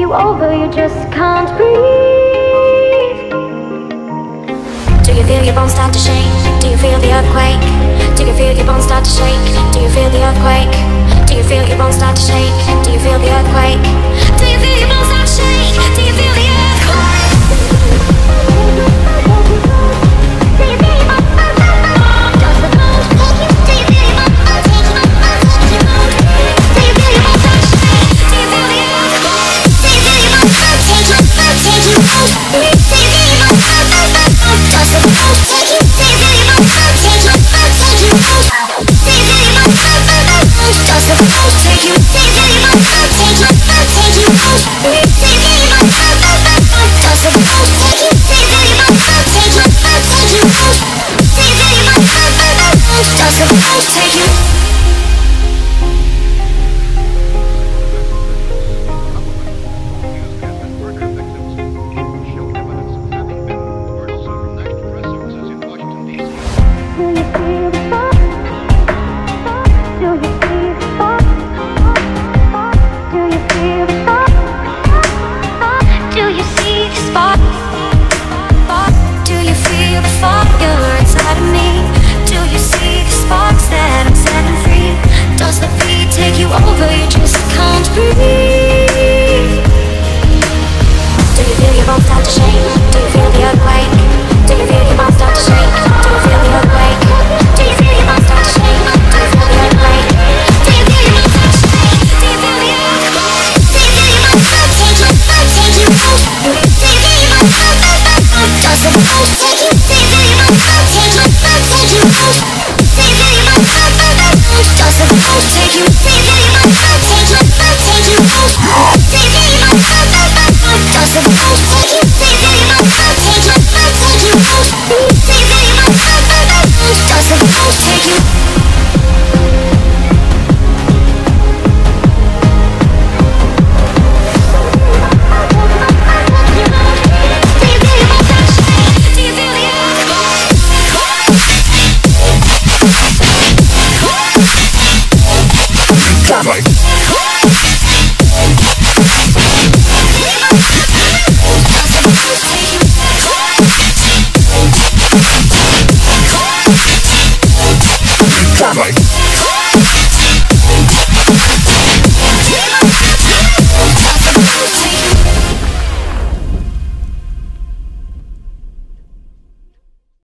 you over, you just can't breathe. Do you feel your bones start to shake? Do you feel the earthquake? Do you feel your bones start to shake? Do you feel the earthquake? Do you feel your bones start to shake? Do you feel the earthquake? Do you feel your bones start to shake? Do you feel the earthquake? Do you feel your bones? Does the bones take you? Do you feel your bones take you? Do you feel your bones start to shake? Do you feel the earthquake? Do you feel your bones take you? Take you out? Do you feel your bones? Does the bones take you? Do you feel your bones take you? Take you out? Do you feel your bones? Does the bones take you? Do you feel your bones take you? Take you out? Do you feel your bones? Does the bones take you? Do you feel your bones take you? Take you out? Do you feel your bones? Does the bones take you? Take you over, you just can't breathe. Do you feel your bones start to shake? Do you feel the earthquake? Do you feel your bones start to shake? Do you feel the earthquake? Do you feel your bones start to shake? Do you feel the earthquake? Do you feel your bones start to shake? Do you feel the earthquake? Do you feel your bones take you? Take you out? Do you feel your bones? Does the bones take you? Do you feel your bones take you? Take you out?